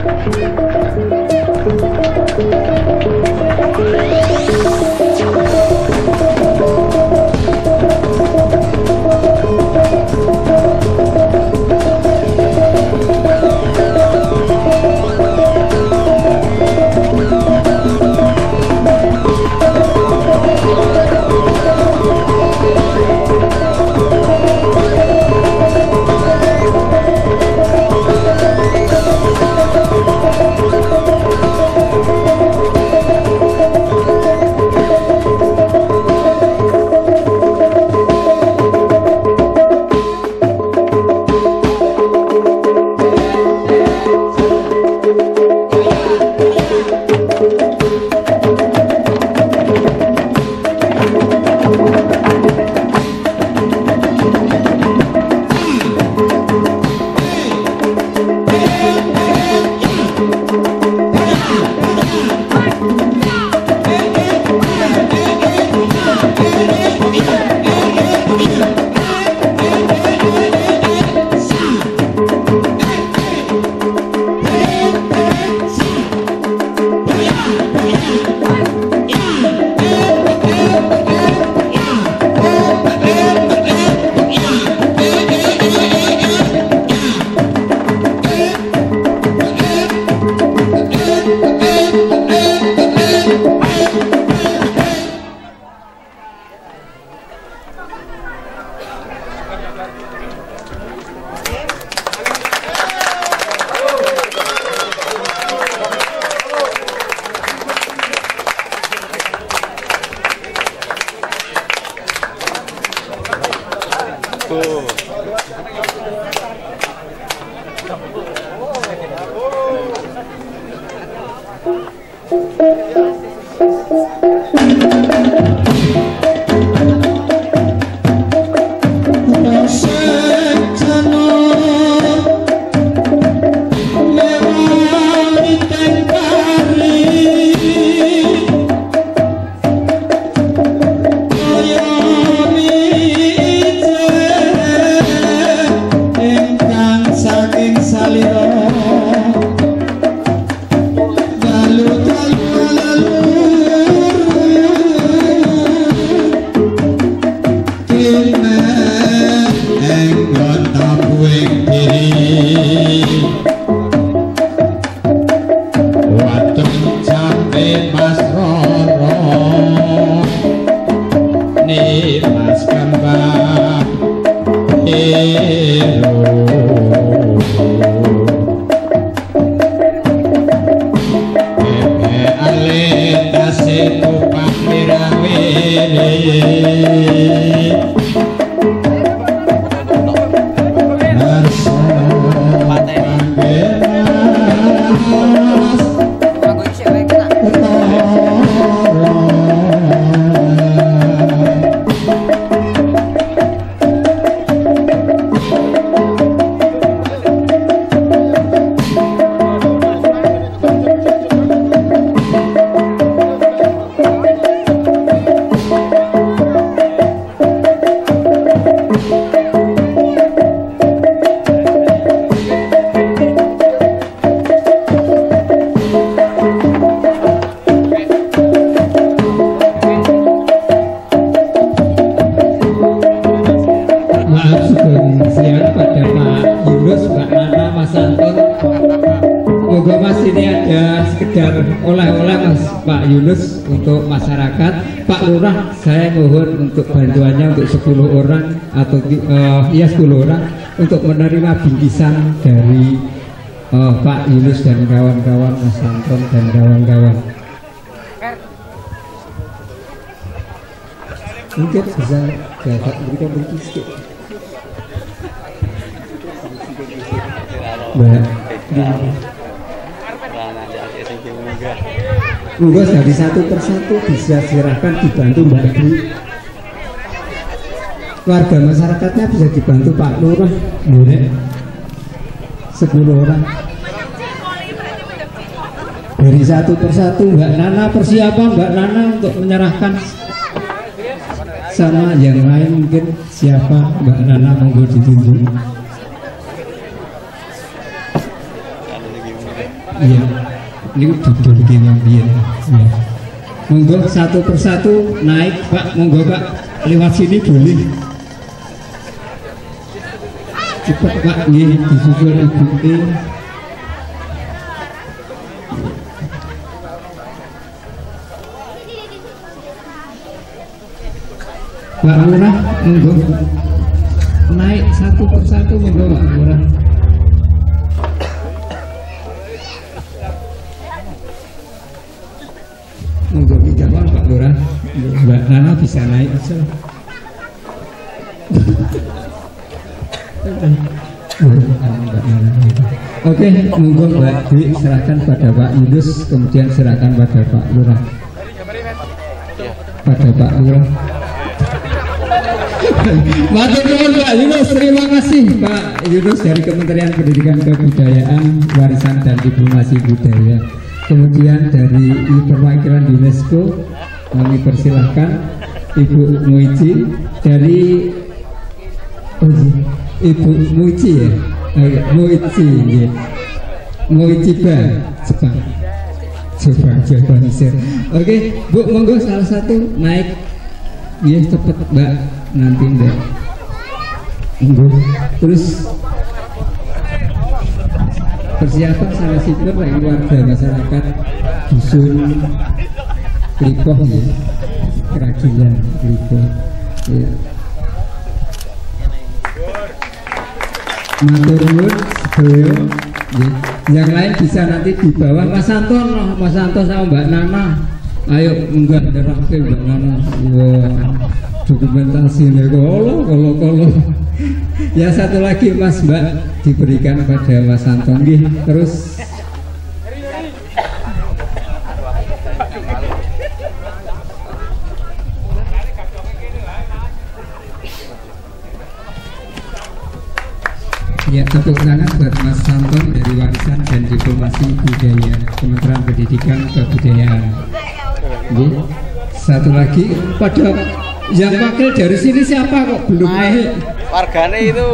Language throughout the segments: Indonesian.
Untuk masyarakat, Pak Lurah, saya mohon untuk bantuannya untuk 10 orang atau 10 orang untuk menerima bingkisan dari Pak Yunus dan kawan-kawan, Mas Anton dan kawan-kawan. Mungkin bisa dapat berikan bingkisan. Monggo dari satu persatu bisa silahkan dibantu Mbak Bu. Warga masyarakatnya bisa dibantu Pak Lurah. Boleh 10 orang. Dari satu persatu Mbak Nana, persiapan Mbak Nana untuk menyerahkan sama yang lain. Mungkin siapa Mbak Nana, monggo ditunjuk. Iya, ini duduk gini ya. Monggo satu persatu naik Pak, monggo Pak, lewat sini boleh. Cepat Pak, nih disusul Ibu E. Pak Lurah, monggo naik satu persatu, monggo Pak Lurah. Monggo minta Pak Lurah, Mbak Nana bisa naik aja. Oke, monggo Mbak Dwi serahkan pada Pak Yunus, kemudian serahkan pada Pak Lurah. Pada Pak Lurah. Matur nuwun Pak Yunus, terima kasih Pak Yunus dari Kementerian Pendidikan Kebudayaan, Warisan dan Diplomasi Budaya. Kemudian dari perwakilan UNESCO kami persilahkan Ibu Muici dari Ibu Muici ya, Muici ya, Muiciba Jepang Mesir. Oke Bu, monggo salah satu naik ya, cepet Mbak, nanti Mbak monggo. Terus persiapan sanesipun lagi warga masyarakat dusun Klipoh ya, Keragilan Klipoh ya. Matur nuwun sedaya ya. Yang lain bisa nanti di bawah. Mas Anton sama Mbak Nana, ayo munggah nyerahke Mbak Nana. Wah, dokumentasi nih kalau ya, satu lagi Mas Mbak diberikan pada Mas Anton. Terus ya, tepuk tangan buat Mas Anton dari Warisan dan Diplomasi Budaya, Kementerian Pendidikan Kebudayaan. Satu lagi pada yang wakil dari sini siapa kok belum naik? Wargane itu.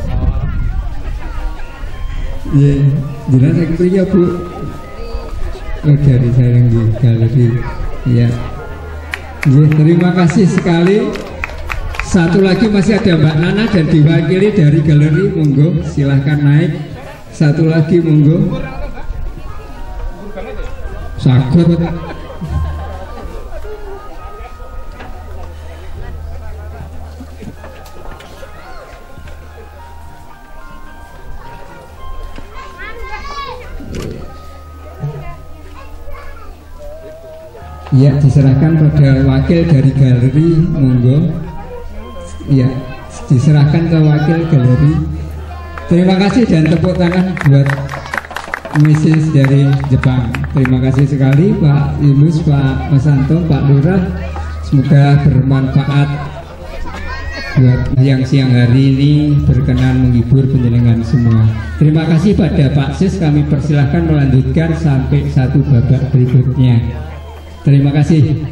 Ya, jelas ya Bu. Oh, dari saya yang di galeri. Ya. Terima kasih sekali. Satu lagi masih ada Mbak Nana dan diwakili dari galeri, monggo silahkan naik. Satu lagi monggo. Sakut. Ya, diserahkan pada wakil dari galeri, monggo. Ya, diserahkan ke wakil galeri. Terima kasih dan tepuk tangan buat Mrs. dari Jepang. Terima kasih sekali Pak Yunus, Pak Mas Anton, Pak Lurah. Semoga bermanfaat buat yang siang hari ini, berkenan menghibur penjenengan semua. Terima kasih pada Pak Sis, kami persilahkan melanjutkan sampai satu babak berikutnya. Terima kasih.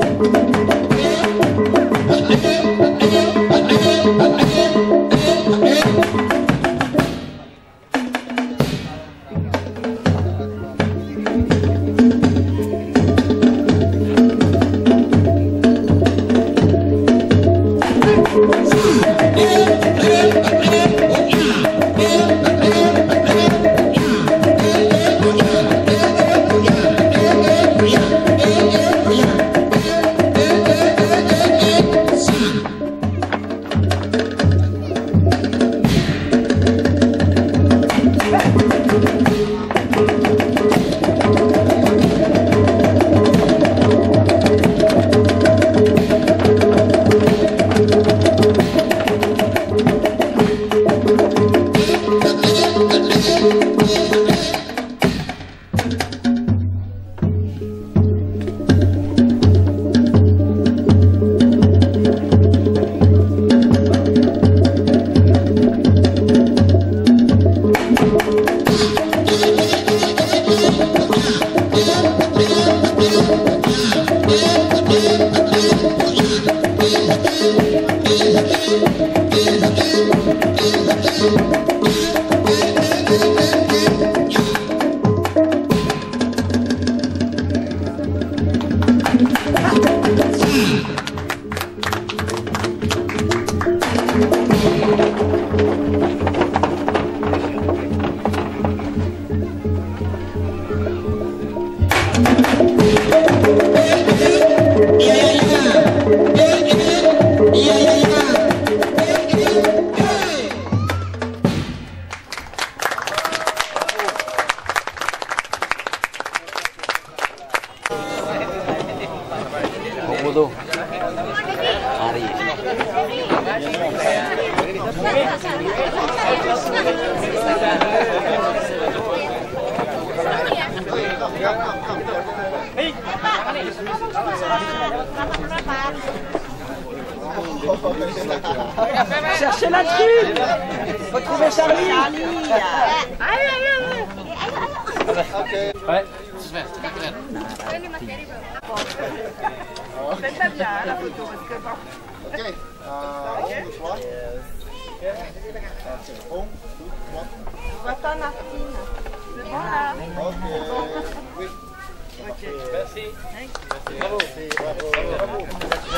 Cherchez la truc. Retrouvez Charlie. Allez. Ouais. Faites pas bien la photo parce que bon. Ok. Attends Martine. C'est bon là. Ok. Oui. Merci. Bravo. Bravo.